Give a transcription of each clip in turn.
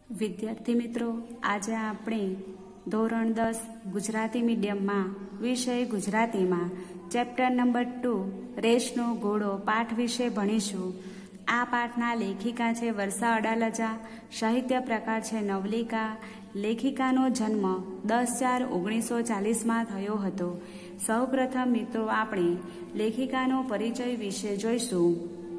વિદ્યાર્થી મિત્રો, આજે આપણે ધોરણ 10 ગુજરાતી મીડિયમમાં વિષય ગુજરાતીમાં ચેપ્ટર નંબર 2 રેસનો ઘોડો પાઠ વિશે ભણીશું. આ પાઠના લેખિકા છે વર્ષા અડાલજા, સાહિત્ય પ્રકાર છે નવલિકા. લેખિકાનો જન્મ 10/4/1940માં થયો હતો. સૌપ્રથમ મિત્રો આપણે લેખિકાનો પરિચય વિશે જોઈશું.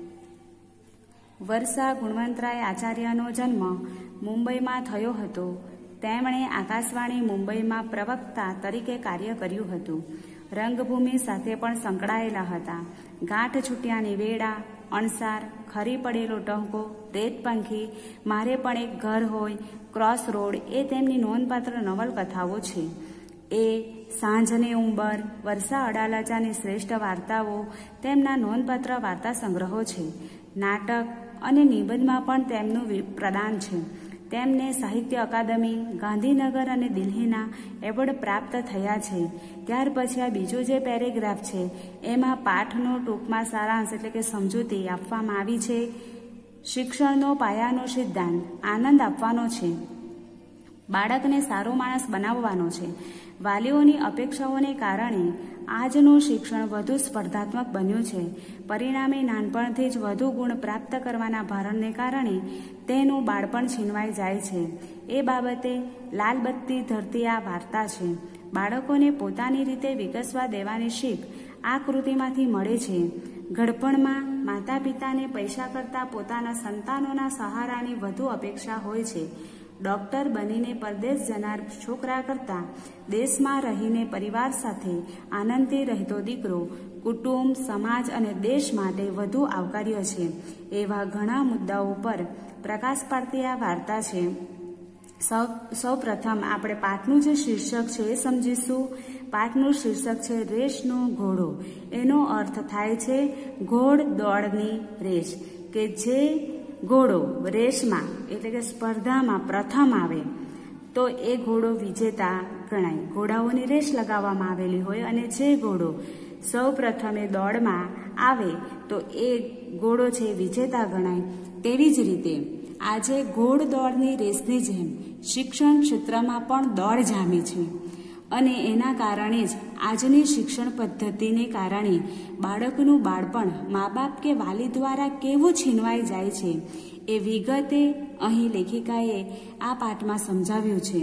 વર્ષા ગુણવંતરાય આચાર્યનો જન્મ મુંબઈમાં થયો હતો. તેમણે આકાશવાણી મુંબઈમાં પ્રવક્તા તરીકે કાર્ય કર્યું હતું. રંગભૂમિ સાથે પણ સંકળાયેલા હતા. ગાંઠ છૂટ્યાની વેળા, અણસાર, ખરી પડેલો ટહુકો, રેતપંખી, મારે પણ એક ઘર હોય, ક્રોસ રોડ એ તેમની નોંધપાત્ર નવલકથાઓ છે. એ સાંજને ઉંબર, વર્ષા અડાલજાની શ્રેષ્ઠ વાર્તાઓ તેમના નોંધપાત્ર વાર્તા સંગ્રહો છે. નાટક અને નિબંધમાં પણ તેમનું પ્રદાન છે. તેમને સાહિત્ય અકાદમી, ગાંધીનગર અને દિલ્હીના એવોર્ડ પ્રાપ્ત થયા છે. ત્યાર પછી આ બીજો જે પેરેગ્રાફ છે એમાં પાઠનો ટૂંકમાં સારાંશ એટલે કે સમજૂતી આપવામાં આવી છે. શિક્ષણનો પાયાનો સિદ્ધાંત આનંદ આપવાનો છે. બાળકને સારો માણસ બનાવવાનો છે. વાલીઓની અપેક્ષાઓને કારણે આજનું શિક્ષણ વધુ સ્પર્ધાત્મક બન્યું છે. પરિણામે નાનપણથી જ વધુ ગુણ પ્રાપ્ત કરવાના ભારણને કારણે તેનું બાળપણ છીનવાઈ જાય છે. એ બાબતે લાલબત્તી ધરતી આ વાર્તા છે. બાળકોને પોતાની રીતે વિકસવા દેવાની શીખ આ કૃતિમાંથી મળે છે. ઘડપણમાં માતા પિતાને પૈસા કરતાં પોતાના સંતાનોના સહારાની વધુ અપેક્ષા હોય છે. ડૉક્ટર બનીને પરદેશ જનાર છોકરા કરતાં દેશમાં રહીને પરિવાર સાથે આનંદથી રહેતો દીકરો કુટુંબ, સમાજ અને દેશ માટે વધુ આવકાર્ય છે. એવા ઘણા મુદ્દાઓ પર પ્રકાશ પાડતી આ વાર્તા છે. સૌ પ્રથમ આપણે પાઠનું જે શીર્ષક છે એ સમજીશું. પાઠનું શીર્ષક છે રેસનો ઘોડો. એનો અર્થ થાય છે ઘોડ દોડની રેસ, કે જે ઘોડો રેસમાં એટલે કે સ્પર્ધામાં પ્રથમ આવે તો એ ઘોડો વિજેતા ગણાય. ઘોડાઓની રેસ લગાવવામાં આવેલી હોય અને જે ઘોડો સૌ પ્રથમે દોડમાં આવે તો એ ઘોડો છે વિજેતા ગણાય. તેવી જ રીતે આજે ઘોડ દોડની રેસની જેમ શિક્ષણ ક્ષેત્રમાં પણ દોડ જામી છે. અને એના કારણે જ આજની શિક્ષણ પદ્ધતિને કારણે બાળકનું બાળપણ મા બાપ કે વાલી દ્વારા કેવું છીનવાઈ જાય છે એ વિગતે અહીં લેખિકાએ આ પાઠમાં સમજાવ્યું છે.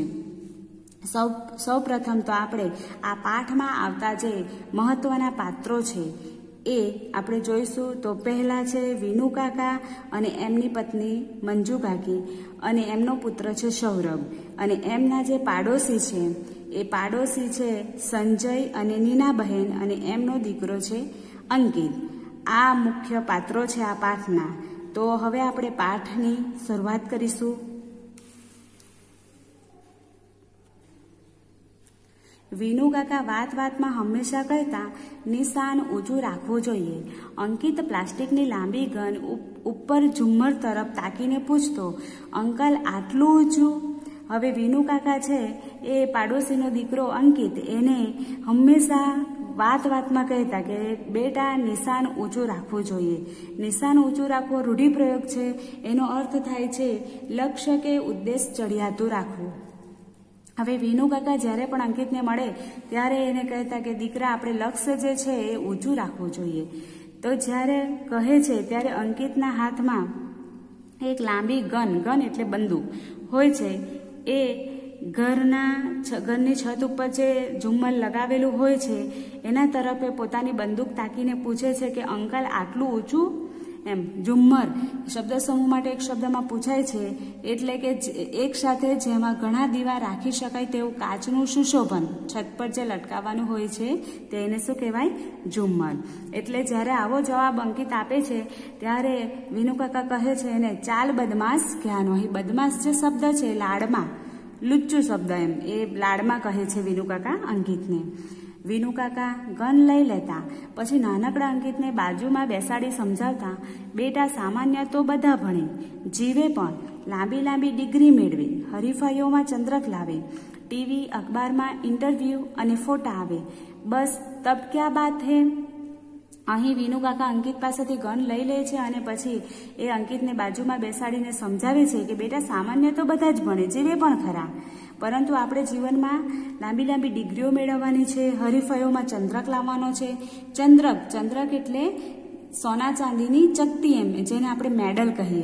સૌ પ્રથમ તો આપણે આ પાઠમાં આવતા જે મહત્વના પાત્રો છે એ આપણે જોઈશું. તો પહેલાં છે વિનુ કાકા અને એમની પત્ની મંજુ કાકી અને એમનો પુત્ર છે સૌરભ. અને એમના જે પાડોશી છે એ પાડોશી છે સંજય અને નીનાબહેન અને એમનો દીકરો છે અંકિત. આ મુખ્ય પાત્રો છે આ પાઠના. તો હવે આપણે પાઠની શરૂઆત કરીશું. વિનુ કાકા વાતમાં હંમેશા કહેતા નિશાન ઊંચું રાખવું જોઈએ. અંકિત પ્લાસ્ટિકની લાંબી ગન ઉપર ઝુમ્મર તરફ તાકીને પૂછતો, અંકલ આટલું ઊંચું? હવે વિનુ કાકા છે એ પાડોશીનો દીકરો અંકિત એને હંમેશા વાતમાં કહેતા કે બેટા નિશાન ઊંચું રાખવું જોઈએ. નિશાન ઊંચું રાખવો રૂઢિપ્રયોગ છે. એનો અર્થ થાય છે લક્ષ્ય કે ઉદ્દેશ ચડિયાતું રાખવું. હવે વિનુ કાકા જ્યારે પણ અંકિતને મળે ત્યારે એને કહેતા કે દીકરા આપણે લક્ષ્ય જે છે એ ઊંચું રાખવું જોઈએ. તો જ્યારે કહે છે ત્યારે અંકિતના હાથમાં એક લાંબી ગન એટલે બંદૂક હોય છે. એ ઘરની છત ઉપર જે ઝુમ્મર લગાવેલું હોય છે એના તરફે પોતાની બંદૂક તાકીને પૂછે છે કે અંકલ આટલું ઊંચું? એમ ઝુમ્મર શબ્દ સમૂહ માટે એક શબ્દમાં પૂછાય છે એટલે કે એક સાથે જેમાં ઘણા દીવા રાખી શકાય તેવું કાચનું સુશોભન છત પર જે લટકાવવાનું હોય છે તેને શું કહેવાય? ઝુમ્મર. એટલે જ્યારે આવો જવાબ અંકિત આપે છે ત્યારે વિનુ કાકા કહે છે એને ચાલ બદમાશ ક્યાંનો. અહીં બદમાશ જે શબ્દ છે લાડમાં લુચ્ચું શબ્દ એમ એ લાડમાં કહે છે વિનુ કાકા અંકિતને. વિનુ કાકા ગન લઈ લેતા પછી નાનકડા અંકિતને બાજુમાં બેસાડી સમજાવતા, બેટા સામાન્ય તો બધા ભણે, જીવે પણ, લાંબી ડિગ્રી મેળવે, હરીફાઈઓમાં ચંદ્રક લાવે, ટીવી અખબારમાં ઇન્ટરવ્યૂ અને ફોટા આવે, બસ તબ ક્યા બાત હે. અહીં વિનુકાકા અંકિત પાસેથી ગન લઈ લે છે અને પછી એ અંકિતને બાજુમાં બેસાડીને સમજાવે છે કે બેટા સામાન્ય તો બધા જ ભણે, જીવે પણ ખરા, પરંતુ આપણે જીવનમાં લાંબી લાંબી ડિગ્રીઓ મેળવવાની છે, હરીફાઈઓમાં ચંદ્રક લાવવાનો છે. ચંદ્રક એટલે સોના ચાંદીની ચકતી એમ, જેને આપણે મેડલ કહીએ.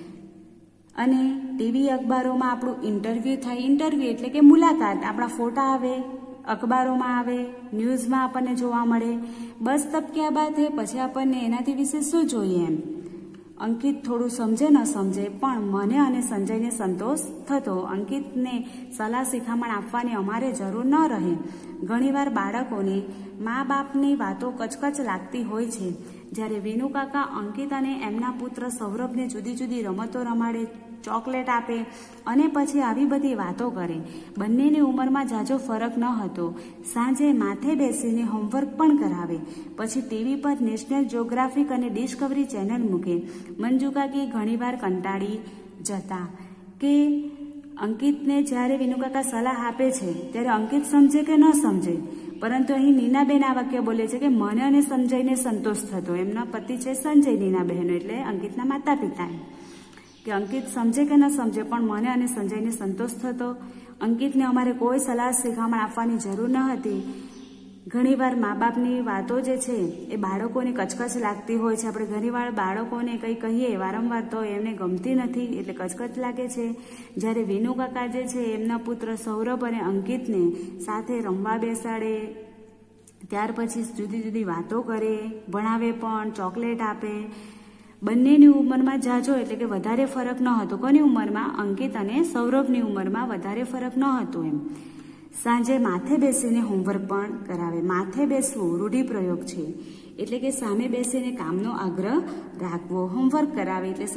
અને ટીવી અખબારોમાં આપણું ઇન્ટરવ્યૂ થાય. ઇન્ટરવ્યૂ એટલે કે મુલાકાત, આપણા ફોટા આવે, અખબારોમાં આવે, ન્યૂઝમાં આપણને જોવા મળે. બસ તબ ક્યા બાત હે, પછી આપણને એનાથી વિશે શું જોઈએ એમ. અંકિત થોડું સમજે ન સમજે, પણ મને અને સંજયને સંતોષ થતો. અંકિતને સલાહ શિખામણ આપવાની અમારે જરૂર ન રહે. ઘણીવાર બાળકોને મા બાપની વાતો કચકચ લાગતી હોય છે. જ્યારે વિનુકાકા અંકિત અને એમના પુત્ર સૌરભને જુદી જુદી રમતો રમાડે, ચોકલેટ આપે અને પછી આવી બધી વાતો કરે. બંનેની ઉંમરમાં ઝાઝો ફરક ન હતો. સાંજે માથે બેસીને હોમવર્ક પણ કરાવે. પછી ટીવી પર નેશનલ જ્યોગ્રાફિક અને ડિસ્કવરી ચેનલ મૂકે. મંજુકાકી ઘણીવાર કંટાળી જતા કે અંકિતને જ્યારે વિનુકાકા સલાહ આપે છે ત્યારે અંકિત સમજે કે ન સમજે, પરંતુ અહીં નીનાબેન આ વાક્ય બોલે છે કે મને અને સંજયને સંતોષ થતો. એમના પતિ છે સંજય નીનાબહેનો, એટલે અંકિતના માતા પિતા. કે અંકિત સમજે કે ન સમજે, પણ મને અને સંજયને સંતોષ થતો. અંકિતને અમારે કોઈ સલાહ શિખામણ આપવાની જરૂર ન હતી. ઘણીવાર મા બાપની વાતો જે છે એ બાળકોને કચકચ લાગતી હોય છે. આપણે ઘણીવાર બાળકોને કંઈ કહીએ વારંવાર તો એમને ગમતી નથી, એટલે કચકચ લાગે છે. જ્યારે વિનુકાકા જે છે એમના પુત્ર સૌરભ અને અંકિતને સાથે રમવા બેસાડે, ત્યાર પછી જુદી જુદી વાતો કરે, ભણાવે પણ, ચોકલેટ આપે. બંનેની ઉંમરમાં ઝાઝો એટલે કે વધારે ફરક ન હતો. કોની ઉંમરમાં? અંકિત અને સૌરભની ઉંમરમાં વધારે ફરક ન હતો એમ. સાંજે માથે બેસીને હોમવર્ક પણ કરાવે. માથે બેસવું રૂઢિપ્રયોગ છે, એટલે કે સામે બેસીને કામનો આગ્રહ રાખવો. હોમવર્ક કરાવે એટલે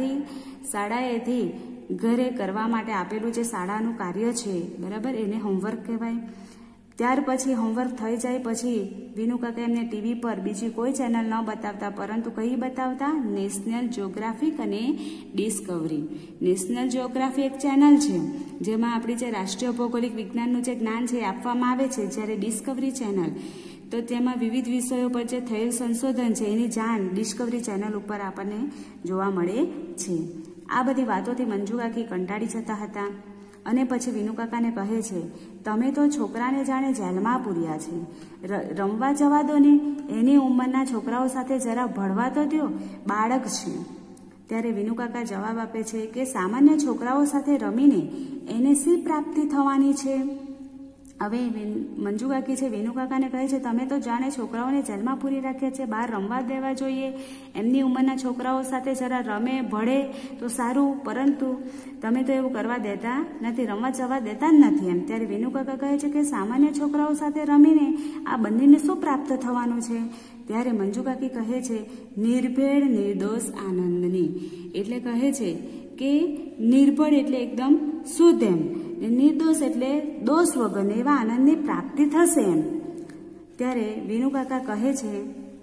શાળાએથી ઘરે કરવા માટે આપેલું જે શાળાનું કાર્ય છે, બરાબર, એને હોમવર્ક કહેવાય. ત્યાર પછી હોમવર્ક થઈ જાય પછી વિનુકાકા એમને ટીવી પર બીજી કોઈ ચેનલ ન બતાવતા, પરંતુ કઈ બતાવતા? નેશનલ જ્યોગ્રાફિક અને ડિસ્કવરી. નેશનલ જ્યોગ્રાફી એક ચેનલ છે જેમાં આપણી જે રાષ્ટ્રીય ભૌગોલિક વિજ્ઞાનનું જે જ્ઞાન છે એ આપવામાં આવે છે. જ્યારે ડિસ્કવરી ચેનલ તો તેમાં વિવિધ વિષયો પર જે થયેલ સંશોધન છે એની જાણ ડિસ્કવરી ચેનલ ઉપર આપણને જોવા મળે છે. આ બધી વાતોથી મંજુકાકી કંટાળી જતા હતા અને પછી વિનુકાકાને કહે છે, તમે તો છોકરાને જાણે જેલમાં પૂર્યા છે. રમવા જવા દો ને, એની ઉંમરના છોકરાઓ સાથે જરા ભળવા તો દો, બાળક છે. ત્યારે વિનુકાકા જવાબ આપે છે કે સામાન્ય છોકરાઓ સાથે રમીને એને શી પ્રાપ્તિ થવાની છે. હવે મંજુકાકી છે વિનુકાકાને કહે છે, તમે તો જાણે છોકરાઓને જેલમાં પૂરી રાખ્યા છે, બહાર રમવા દેવા જોઈએ. એમની ઉંમરના છોકરાઓ સાથે જરા રમે ભળે તો સારું, પરંતુ તમે તો એવું કરવા દેતા નથી, રમવા જવા દેતા જ નથી એમ. ત્યારે વિનુકાકા કહે છે કે સામાન્ય છોકરાઓ સાથે રમીને આ બંનેને શું પ્રાપ્ત થવાનું છે. ત્યારે મંજુકાકી કહે છે, નિર્ભેળ નિર્દોષ આનંદની. એટલે કહે છે કે નિર્ભળ એટલે એકદમ શુદ્ધ એમ, નિર્દોષ એટલે દોષ વગર એવા આનંદની પ્રાપ્તિ થશે એમ. ત્યારે વિનુકાકા કહે છે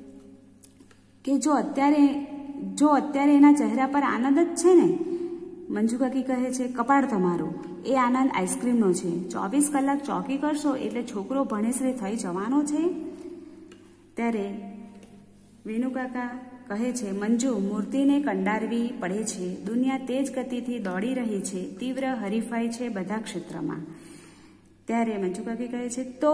કે જો અત્યારે એના ચહેરા પર આનંદ જ છે ને, મંજુકાકી કહે છે કપાળ તમારું, એ આનંદ આઈસ્ક્રીમનો છે. 24 કલાક ચોકી કરશો એટલે છોકરો ભણેશ્રી થઈ જવાનો છે. ત્યારે વિનુકાકા કહે છે, મંજુ, મૂર્તિને કંડારવી પડે છે. દુનિયા તેજ ગતિથી દોડી રહી છે, તીવ્ર હરીફાઈ છે બધા ક્ષેત્રમાં. ત્યારે મંજુકાકી કહે છે, તો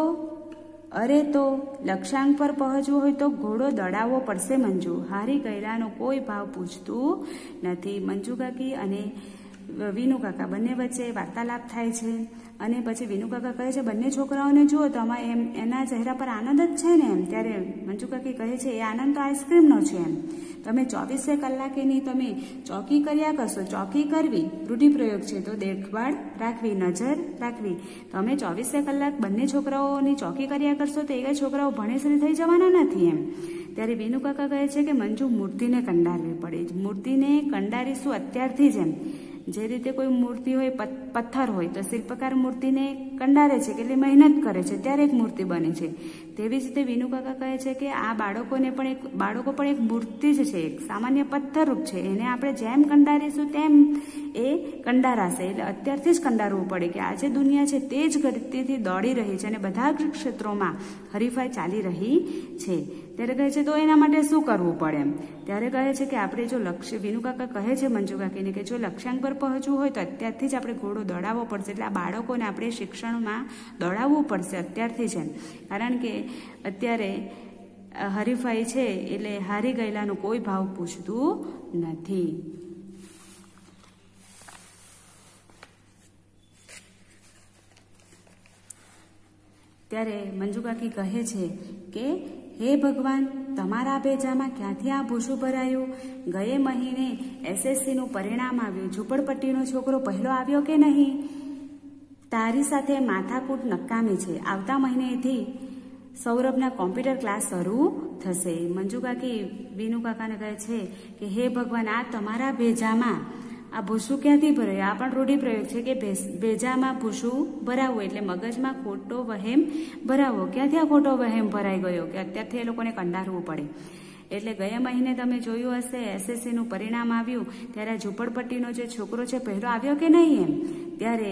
લક્ષ્યાંક પર પહોંચવું હોય તો ઘોડો દડાવવો પડશે મંજુ. હારી ગયેલાનો કોઈ ભાવ પૂછતું નથી. મંજુકાકી અને વિનુકાકા બંને વચ્ચે વાર્તાલાપ થાય છે અને પછી વિનુકાકા કહે છે, બંને છોકરાઓને જુઓ તો આમાં એના ચહેરા પર આનંદ જ છે ને એમ. ત્યારે મંજુકાકી કહે છે, એ આનંદ તો આઈસ્ક્રીમનો છે એમ. તમે 24 કલાકેની તમે ચોકી કર્યા કરશો. ચોકી કરવી રૂઢિપ્રયોગ છે, તો દેખભાળ રાખવી, નજર રાખવી. તમે 24 કલાક બંને છોકરાઓની ચોકી કર્યા કરશો તો એ છોકરાઓ ભણેશ્રી થઈ જવાના નથી એમ. ત્યારે વિનુકાકા કહે છે કે મંજુ, મૂર્તિને કંડારવી પડે. મૂર્તિને કંડારીશું અત્યારથી જ એમ. જે રીતે કોઈ મૂર્તિ હોય, પથ્થર હોય, તો શિલ્પકાર મૂર્તિને કંડારે છે, કેટલી મહેનત કરે છે ત્યારે એક મૂર્તિ બને છે. તેવી જ રીતે વિનુકાકા કહે છે કે આ બાળકો પણ એક મૂર્તિ જ છે, એક સામાન્ય પથ્થરરૂપ છે. એને આપણે જેમ કંડારીશું તેમ એ કંડારાશે. એટલે અત્યારથી જ કંડારવું પડે કે આજે દુનિયા છે તે જ ગતિથી દોડી રહી છે અને બધા જ ક્ષેત્રોમાં હરીફાઈ ચાલી રહી છે. ત્યારે કહે છે તો એના માટે શું કરવું પડે એમ. ત્યારે કહે છે કે આપણે જો લક્ષ્ય, વિનુકાકા કહે છે મંજુ કાકીને કે જો લક્ષ્યાંક પર પહોંચવું હોય તો અત્યારથી જ આપણે ઘોડો દોડાવવો પડશે. એટલે આ બાળકોને આપણે શિક્ષણમાં દોડાવવું પડશે અત્યારથી જ એમ. કારણ કે અત્યારે હરીફાઈ છે એટલે હારી ગયેલાનો કોઈ ભાવ પૂછતું નથી. ત્યારે મંજુ કાકી કહે છે કે હે ભગવાન, તમારા ભેજામાં ક્યાંથી આ ભૂસું ભરાયું? ગયે મહિને SSCનું પરિણામ આવ્યું, ઝૂંપડપટ્ટીનો છોકરો પહેલો આવ્યો કે નહીં? તારી સાથે માથાકૂટ નકામી છે. આવતા મહિનેથી સૌરભના કોમ્પ્યુટર ક્લાસ શરૂ થશે. મંજુ કાકી વિનુ કાકાને કહે છે કે હે ભગવાન, આ તમારા ભેજામાં આ ભૂસું ક્યાંથી ભરાયું? આ પણ રૂઢિપ્રયોગ છે કે ભેજામાં ભૂસું ભરાવવું એટલે મગજમાં ખોટો વહેમ ભરાવવો. ક્યાંથી આ ખોટો વહેમ ભરાઈ ગયો કે અત્યારથી એ લોકોને કંડારવું પડે? એટલે ગયા મહિને તમે જોયું હશે SSCનું પરિણામ આવ્યું ત્યારે આ ઝૂંપડપટ્ટીનો જે છોકરો છે પહેલો આવ્યો કે નહીં એમ. ત્યારે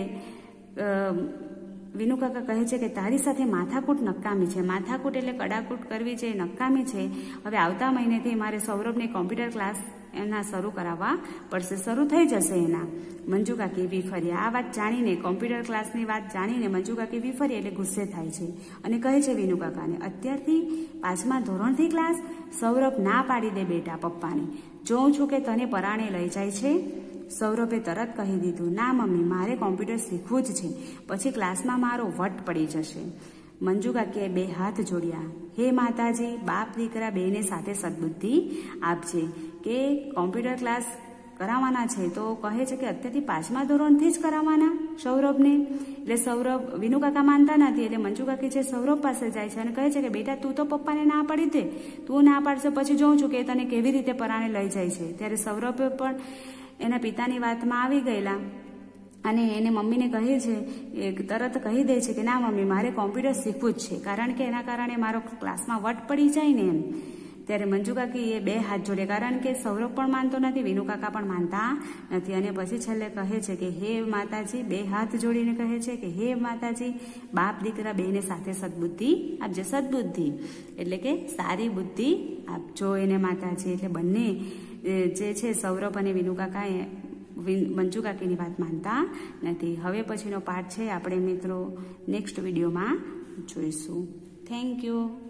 વિનુ કાકા કહે છે કે તારી સાથે માથાકૂટ નકામી છે. માથાકૂટ એટલે કડાકૂટ કરવી છે, નકામી છે. હવે આવતા મહિનેથી મારે સૌરભને કોમ્પ્યુટર ક્લાસ એના શરૂ કરાવવા પડશે. શરૂ થઈ જશે એના. મંજુ કાકી વિફર્યા. આ વાત જાણીને, કોમ્પ્યુટર ક્લાસની વાત જાણીને મંજુ કાકી વિફર્યા એટલે ગુસ્સે થાય છે અને કહે છે વિનુ કાકાને, અત્યારથી 5મા ધોરણથી ક્લાસ? સૌરભ ના પાડી દે બેટા પપ્પાને. જોઉં છું કે તને પરાણે લઈ જાય છે. સૌરભે તરત કહી દીધું, ના મમ્મી, મારે કોમ્પ્યુટર શીખવું જ છે, પછી ક્લાસમાં મારો વટ પડી જશે. મંજુ કાકીએ 2 હાથ જોડ્યા. હે માતાજી, બાપ દીકરા બેને સાથે સદબુદ્ધિ આપજે કે કોમ્પ્યુટર ક્લાસ કરાવવાના છે તો કહે છે કે અત્યારથી 5મા ધોરણથી જ કરાવવાના સૌરભને. એટલે સૌરભ, વિનુ કાકા માનતા નથી એટલે મંજુ કાકી છે સૌરભ પાસે જાય છે અને કહે છે કે બેટા તું તો પપ્પાને ના પાડી દે, તું ના પાડશે પછી જોઉં છું કે તને કેવી રીતે પરાણે લઈ જાય છે. ત્યારે સૌરભે પણ એના પિતાની વાતમાં આવી ગયેલા અને એને મમ્મીને કહે છે, તરત કહી દે છે કે ના મમ્મી, મારે કોમ્પ્યુટર શીખવું જ છે, કારણ કે એના કારણે મારો ક્લાસમાં વટ પડી જાય ને એમ. ત્યારે મંજુ કાકી એ 2 હાથ જોડે, કારણ કે સૌરભ પણ માનતો નથી, વિનુ કાકા પણ માનતા નથી. અને પછી છેલ્લે કહે છે કે હે માતાજી, 2 હાથ જોડીને કહે છે કે હે માતાજી, બાપ દીકરા બેને સાથે સદબુદ્ધિ આપજે. સદબુદ્ધિ એટલે કે સારી બુદ્ધિ આપજો એને માતાજી. એટલે બંને જે છે સૌરભ અને વિનુ કાકાએ મંજુ કાકીની વાત માનતા નથી. હવે પછીનો પાર્ટ છે આપણે મિત્રો નેક્સ્ટ વિડીયોમાં જોઈશું. Thank you.